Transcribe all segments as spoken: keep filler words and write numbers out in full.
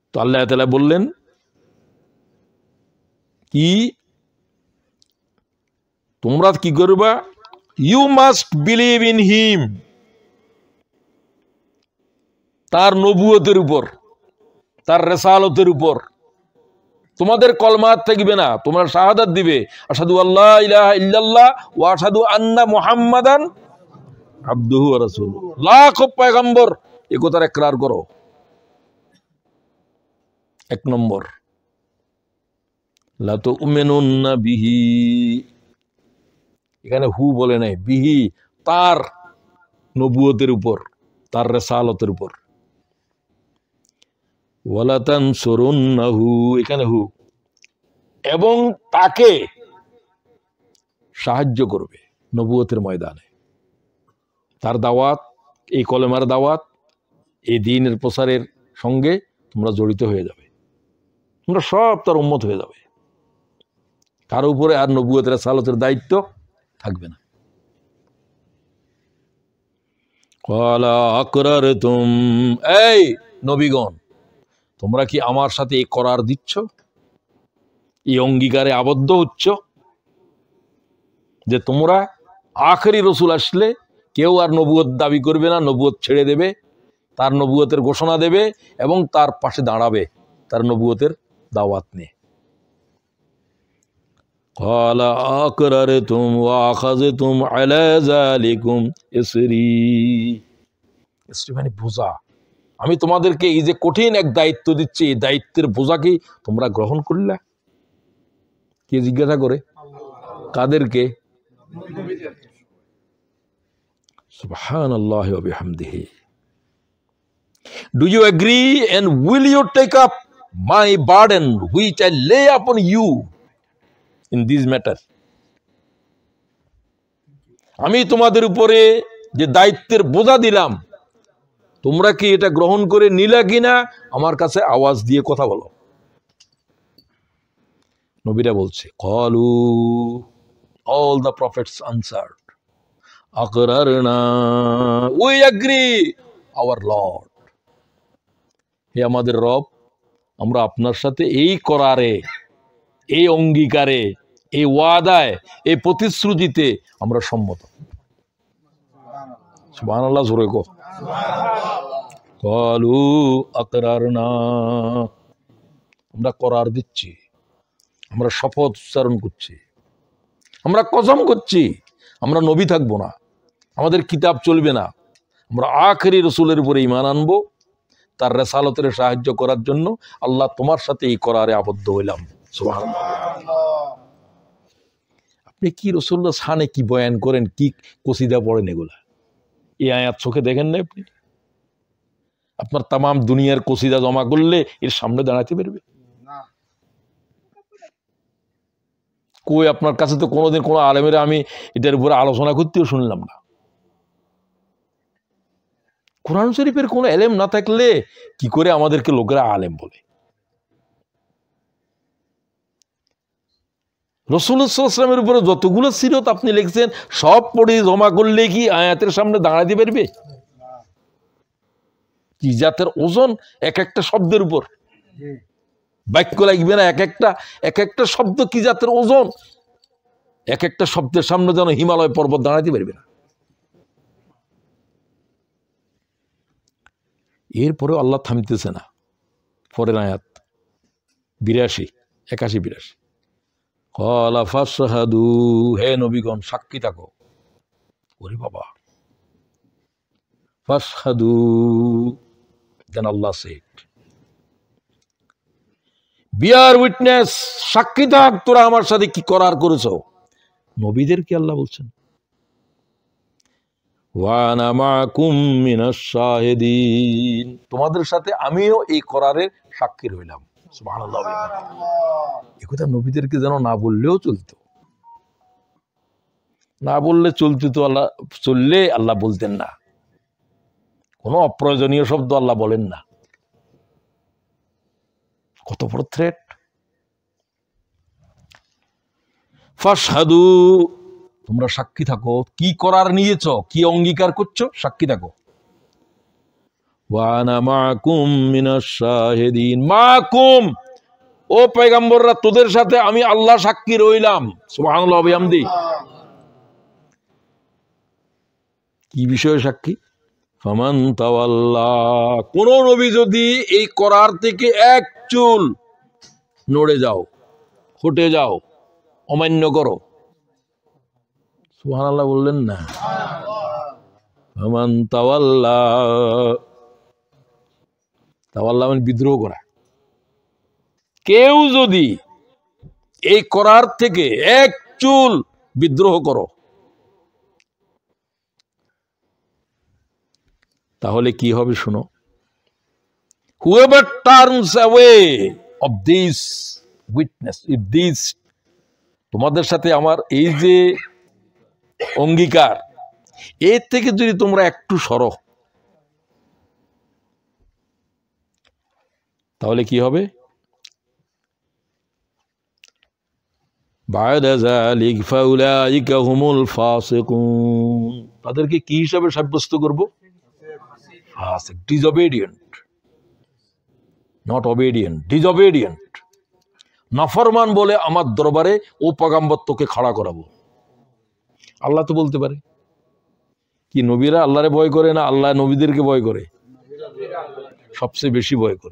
তো আল্লাহ তাআলা বললেন কি, তোমরা কি করবা, you must believe in him, তার নবুয়তের উপর, তার রিসালাতের উপর। তোমাদের কলমাত থাকবে না, তোমরা শাহাদাত দিবে আশহাদু আল্লা ইলাহা ইল্লাল্লাহ ওয়া আশহাদু আন্না মুহাম্মাদান আবদুহু ওয়া রাসূলুহু। লাখ পয়গম্বর এই কথার ইকরার করো। এক নম্বর, লা তুমিনুন্না বিহি, এখানে হু বলে নাই, বিহি তার নবুয়তের উপর, তার রিসালাতের উপর। ওয়ালা তানসুরুন্নাহু, এখানে হু, এবং তাকে সাহায্য করবে নবুয়তের ময়দানে। তার দাওয়াত, এই কলেমার দাওয়াত, এই দ্বীনের প্রসারের সঙ্গে তোমরা জড়িত হয়ে যাবে, তোমরা সব তার উম্মত হয়ে যাবে, কারো উপরে আর নবুয়তের রিসালাতের দায়িত্ব থাকবে না। ক্বালা আকরারতুম, এই নবীগণ, তোমরা কি আমার সাথে এই করার দিচ্ছ, এই অঙ্গীকারে আবদ্ধ হচ্ছ যে তোমরা আখেরি রসুল আসলে কেউ আর নবুয়ত দাবি করবে না, নবুয়ত ছেড়ে দেবে, তার নবুয়তের ঘোষণা দেবে এবং তার পাশে দাঁড়াবে তার নবুয়তের দাওয়াত নিয়ে। ক্বালা আকরারতুম ওয়া আখাযতুম আলা যালিকুম ইসরি, ইসরি মানে বোঝা। আমি তোমাদেরকে এই যে কঠিন এক দায়িত্ব দিচ্ছি, এই দায়িত্বের বোঝা কি তোমরা গ্রহণ করলে? কে জিজ্ঞাসা করে? কাদেরকে? সুবহানাল্লাহি ওয়া বিহামদিহি। Do you agree and will you take up my burden which I lay upon you in this matter? আমি তোমাদের উপরে যে দায়িত্বের বোঝা দিলাম, তোমরা কি এটা গ্রহণ করে নিলা কিনা আমার কাছে আওয়াজ দিয়ে কথা বলো। নবীরা বলছে, ক্বালু, all the prophets answered, আকরারনা, we agree our Lord, হে আমাদের রব, আমরা আপনার সাথে এই করারে, এই অঙ্গীকারে, এই ওয়াদায়, এই প্রতিশ্রুতিতে আমরা সম্মত। সুবহানাল্লাহ, জোরে কও। ক্বালু আকরারনা, আমরা করার দিচ্ছি, আমরা শপথ উচ্চারণ করছি, আমরা কসম করছি, আমরা নবী থাকবো না, আমাদের কিতাব চলবে না, আমরা আখেরি রসুলের উপরে ঈমান আনবো, তার রিসালাতের সাহায্য করার জন্য আল্লাহ তোমার সাথে এই করারে আবদ্ধ হইলাম। সুবহানাল্লাহ। আপনি কি রাসূলুল্লাহ শানে কি বয়ান করেন, কি কসিদা পড়েন, এগুলা এই আয়াত চোখে দেখেন না আপনি? আপনার তামাম দুনিয়ার কসিদা জমা করলে এর সামনে দাঁড়াতে পারবে? কই আপনার কাছে তো কোনোদিন কোনো আলেমের আমি এটার উপরে আলোচনা করতেও শুনলাম না। কোরআন শরীফের কোনো এলেম না থাকলে কি করে আমাদেরকে লোকেরা আলেম বলে? রাসূলুল্লাহ সাল্লাল্লাহু আলাইহি ওয়াসাল্লামের উপরে যতগুলো সিরত আপনি লিখছেন সব পড়ে জমা করলে কি আয়াতের সামনে দাঁড়াতে পারবে? কি জাতের ওজন এক একটা শব্দের উপর, বাক্য লাগবে না, এক একটা এক একটা শব্দ কি জাতের ওজন, এক একটা শব্দের সামনে যেন হিমালয় পর্বত দাঁড়াতে পারবে না। এরপরে আল্লাহ থামতেছে না। পরের আয়াত বিরাশি, একাশি বিরাশি, ক্বালা ফাশহাদু, হে নবীগণ সাক্ষী থাকো। ওরে বাবা, ফাশহাদু, দেন আল্লাহ সেড, বিয়ার উইটনেস, সাক্ষী থাক তোরা আমার সাথে কি করার করেছো। নবীদেরকে আল্লাহ বলছেন, ওয়া আনা মাকুম মিনাশ শাহিদিন, তোমাদের সাথে আমিও এই করারের সাক্ষী রইলাম। সুবহানাল্লাহ। এই কথা নবীদেরকে যেন না বললেও চলতো, না বললে চলতো তো, আল্লাহ চললে আল্লাহ বলতেন না, কোনো অপ্রয়োজনীয় শব্দ আল্লাহ বলেন না। কত বড় থ্রেট। ফাশহাদু, তোমরা সাক্ষী থাকো, কি করার নিয়েছ, কি অঙ্গীকার করছো, সাক্ষী থাকো। ওয়া আনা মাকুম মিনাশ শাহিদিন, মাকুম ও পয়গম্বররা তোদের সাথে আমি আল্লাহ সাক্ষী রইলাম। সুবহানাল্লাহ ওয়া বিহামদি। কি বিষয়ে সাক্ষী? ফামান তাওয়াল্লা, কোন নবী যদি এই করার থেকে এক চুল নড়ে যাও, হটে যাও, অমান্য করো, সুবহানাল্লাহ বললেন না? ফামান তাওয়াল্লা, তাওয়াল্লা মানে বিদ্রোহ করা। কেউ যদি এই করার থেকে এক চুল বিদ্রোহ করো, তাহলে কি হবে শুনো। Whoever turns away of this witness, if this, তোমাদের সাথে আমার এই যে অঙ্গীকার, এর থেকে যদি তোমরা একটু সরো, তাহলে কি হবে? বা'দা যালিক ফাউলাইকা হুমুল ফাসিকুন, তাদেরকে কি হিসাবে সাব্যস্ত করব? ফাসিক, disobedient, not obedient, disobedient, নাফরমান বলে আমার দরবারে ও পয়গম্বরকে খাড়া করাবো। আল্লাহ তো বলতে পারে কি নবীরা আল্লাহরে ভয় করে না আল্লাহ নবীদেরকে ভয় করে? সবচেয়ে বেশি ভয় করে।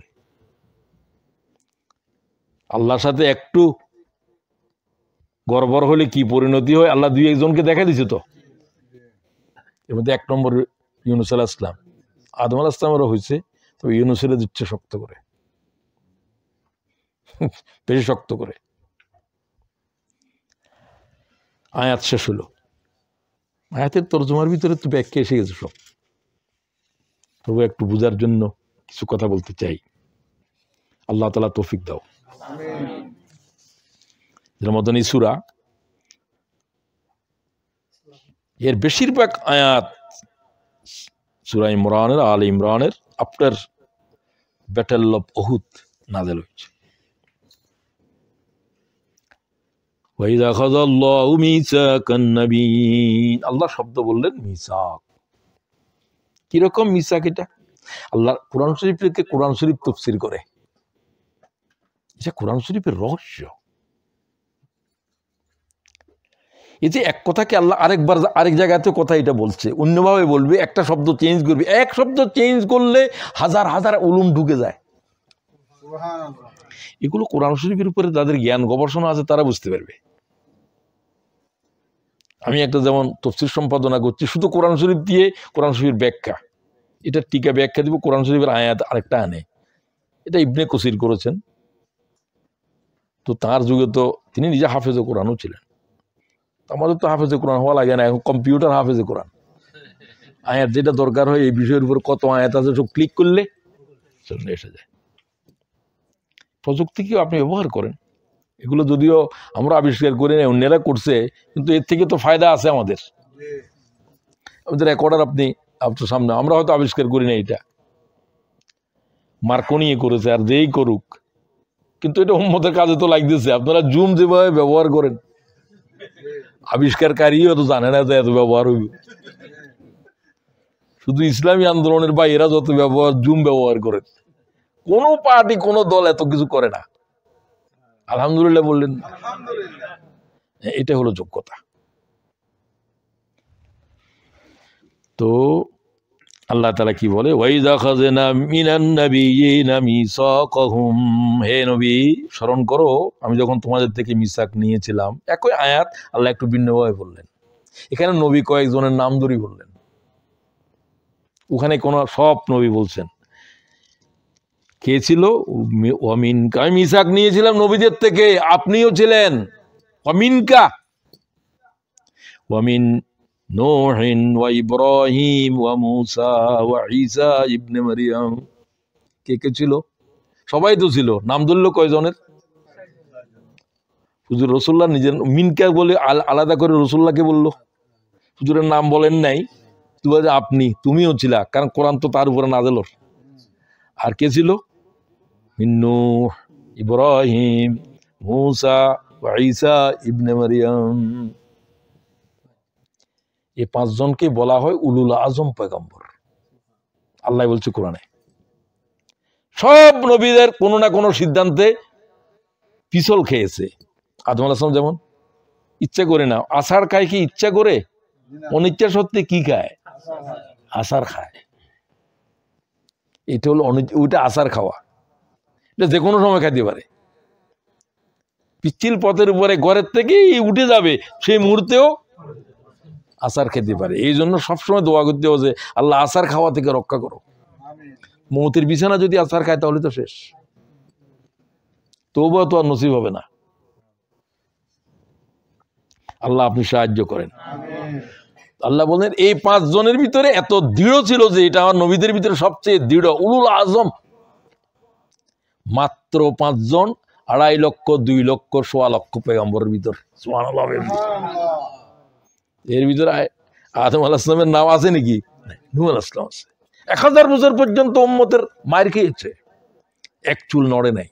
আল্লাহর সাথে একটু গড়বড় হলে কি পরিণতি হয় আল্লাহ দুই একজনকে দেখা দিছে। তো এর মধ্যে এক নম্বর ইউনূস আলাইহিস সালাম, আদম আলাইহিস সালামেরও হয়েছে, তো ইউনূসের দিচ্ছে শক্ত করে, বেশি শক্ত করে। আয়াত শেষ হলো, আয়াতের তরজমার ভিতরে তো ব্যাখ্যা এসে গেছে সব, তবু একটু বুঝার জন্য কিছু কথা বলতে চাই। আল্লাহ তাআলা তৌফিক দাও। এর মতনই সূরা, এর বেশিরভাগ আয়াত সূরা ইমরানের, আলে ইমরানের আফটার ব্যাটল অফ উহুদ নাযিল হয়েছে। ওয়াইযা খাযাল্লাহু মিসাকান নাবিয়্যিন, আল্লাহ শব্দ বললেন মিসাক। কিরকম মিসাক এটা? আল্লাহ কোরআন শরীফকে কোরআন শরীফ তাফসীর করে, এটা কোরআন শরীফের রহস্য। এই যে এক কথাকে আল্লাহ আরেকবার আরেক জায়গাতে কথা এটা বলছে, অন্যভাবে বলবে, একটা শব্দ চেঞ্জ করবে, এক শব্দ চেঞ্জ করলে হাজার হাজার উলুম ঢুকে যায়। এগুলো কোরআন শরীফের উপরে যাদের জ্ঞান গবেষণা আছে তারা বুঝতে পারবে। আমি একটা যেমন তাফসীর সম্পাদনা করছি, শুধু কোরআন শরীফ দিয়ে কোরআন শরীফের ব্যাখ্যা, এটা টিকা ব্যাখ্যা দিব, কোরআন শরীফের আয়াত আরেকটা আনে, এটা ইবনে কাসির করেছেন। তো তার যুগে তো তিনি নিজে হাফেজে কোরআনও ছিলেন। আমাদের তো হাফেজে কোরআন হওয়া লাগে না, এখন কম্পিউটার হাফেজে কোরআন। আয়াত যেটা দরকার হয় এই বিষয়ের উপর কত আয়াত আছে সব ক্লিক করলে চলে এসে যায়। প্রযুক্তিকেও আপনি ব্যবহার করেন, এগুলো যদিও আমরা আবিষ্কার করি না, অন্যেরা করছে, কিন্তু এর থেকে তো ফায়দা আছে আমাদের। আমাদের রেকর্ডার আপনি আপনার সামনে, আমরা হয়তো আবিষ্কার করি না, এটা মার্কনি করেছে, আর যেই করুক, কিন্তু এটা উম্মতের কাজে তো লাগতেছে। আপনারা জুম যেভাবে ব্যবহার করেন, আবিষ্কারকারীও তো জানে না যে এত ব্যবহার হইব। শুধু ইসলামী আন্দোলনের বাইরা যত ব্যবহার জুম ব্যবহার করেন, কোন পার্টি কোন দল এত কিছু করে না। আলহামদুলিল্লাহ বললেন, এটা হলো যোগ্যতা। তো আল্লাহ তাআলা কি বলে, ওয়াইযা খাযনা মিনান নাবিয়্যিনা মিসাকাহুম, হে নবী স্মরণ করো আমি যখন তোমাদের থেকে মিসাক নিয়েছিলাম। একই আয়াত আল্লাহ একটু ভিন্নভাবে বললেন। এখানে নবী কয়েকজনের নাম ধরে বললেন, ওখানে কোন সব নবী বলছেন। কে ছিল? ওয়ামিনকা, আমি মিসাক নিয়েছিলাম নবীদের থেকে, আপনিও ছিলেন। ওয়ামিনকা, ওয়ামিন নূহিন ওয়া ইব্রাহিম ওয়া মূসা ওয়া ঈসা ইবনে মারইয়াম। কে কে ছিল? সবাই তো ছিল। নাম ধরলো কয়জনের? হুজুর রাসূলুল্লাহ নিজের মিনকা বলে আলাদা করে রাসূলুল্লাহকে বললো, হুজুরের নাম বলেন নাই। তুই আপনি, তুমিও ছিলা, কারণ কোরআন তো তার উপরে নাযিল। আর কে ছিল? মিন নূহ, ইব্রাহিম, মূসা ওয়া ঈসা ইবনে মারইয়াম। এই পাঁচজনকে বলা হয় উলুল আজম পয়গম্বর। আল্লাহ বলছে কোরআনে। সব নবীদের কোনো না কোনো সিদ্ধান্তে পিছল খেয়েছে। আদম আলাইহিস সালাম যেমন ইচ্ছা করে না, আসার খায় কি ইচ্ছা করে? অনিচ্ছা সত্ত্বে কি খায়? আসার খায়। এটা হলো ওইটা আসার খাওয়া, এটা যে কোনো সময় খাইতে পারে। পিচ্ছিল পথের উপরে ঘরের থেকেই উঠে যাবে, সেই মুহূর্তেও আসার খেতে পারে। এই জন্য সবসময় দোয়া করতে হবে যে আল্লাহ আসার খাওয়া থেকে রক্ষা করো। মৌতের বিছানা যদি আসার খায় তাহলে তো শেষ, তবুও তো আর নসিব হবে না। আল্লাহ আপনি সাহায্য করেন। আল্লাহ বলেন এই পাঁচ জনের ভিতরে এত দৃঢ় ছিল যে এটা আমার নবীদের ভিতরে সবচেয়ে দৃঢ়, উলুল আজম। মাত্র পাঁচজন, আড়াই লক্ষ, দুই লক্ষ, সোয়া লক্ষ পয়গম্বরের ভিতর। সুবহানাল্লাহ। এর ভিতরে আদম আলাইহিস সালামের নাম আছে নাকি? নূহ আলাইহিস সালাম আছে। এক হাজার বছর পর্যন্ত উম্মতের মার খেয়েছে, এক চুল নড়ে নাই।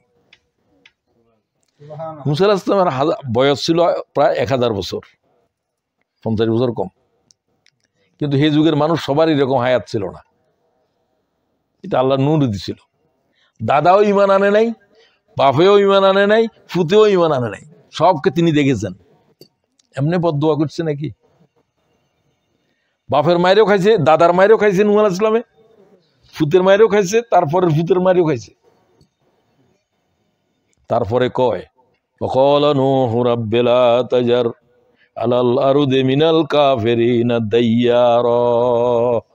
মুসা আলাইহিস সালামের বয়স ছিল প্রায় এক হাজার বছর, পঞ্চাশ বছর কম। কিন্তু সেই যুগের মানুষ সবারই এরকম হায়াত ছিল না, এটা আল্লাহ নূর দিছিল। দাদাও ইমান আনে নাই, বাপেও ইমান আনে নাই, ফুতেও ইমান আনে নাই, সবকে তিনি দেখেছেন। এমনি বদদুয়া করছে নাকি? বাপের মায়েরও খাইছে, দাদার মায়েরও খাইছে নূহ আলাইহিস সালামে, ফুতের মায়েরও খাইছে, তারপরে ফুতের মায়েরও খাইছে। তারপরে কয় ওয়াকালা নূহু রাব্বি লা তাজার আলাল আরদি মিনাল কাফিরিনা দাইয়ারা।